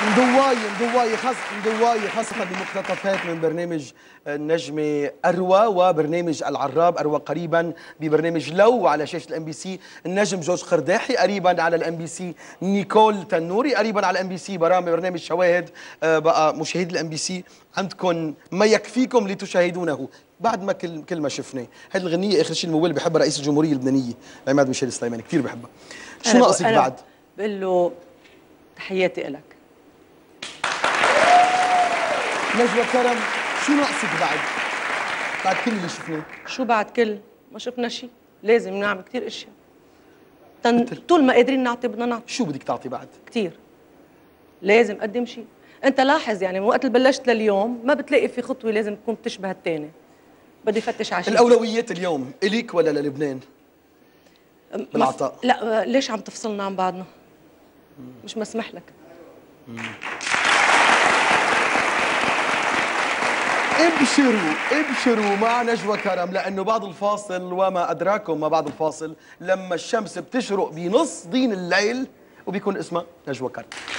انضواي خاصة بمقتطفات من برنامج النجمة أروى وبرنامج العراب. أروى قريبا ببرنامج لو على شاشة الام بي سي، النجم جورج قرداحي قريبا على الام بي سي، نيكول تنوري قريبا على الام بي سي، برنامج شواهد. بقى مشاهدي الام بي سي عندكم ما يكفيكم لتشاهدونه بعد ما كل ما شفناه. هذه الغنية اخر شيء الموال بحبها رئيس الجمهورية اللبنانية عماد ميشيل سليماني، كثير بحبها. شو ناقصك بعد؟ بقول له تحياتي لك. نجوى كرم، شو ناقصك بعد كل اللي شفناه؟ شو بعد كل؟ ما شفنا شيء، لازم نعمل كثير اشياء. طول ما قادرين نعطي بدنا نعطي. شو بدك تعطي بعد؟ كثير. لازم اقدم شيء. انت لاحظ يعني من وقت اللي بلشت لليوم ما بتلاقي في خطوه لازم تكون بتشبه الثانيه. بدي فتش على شيء. الاولويات اليوم اليك ولا للبنان؟ بالعطاء. لا ليش عم تفصلنا عن بعضنا؟ مش مسمح لك. ابشروا مع نجوى كرم، لانه بعد الفاصل وما ادراكم ما بعد الفاصل لما الشمس بتشرق بنص ضين الليل وبيكون اسمها نجوى كرم.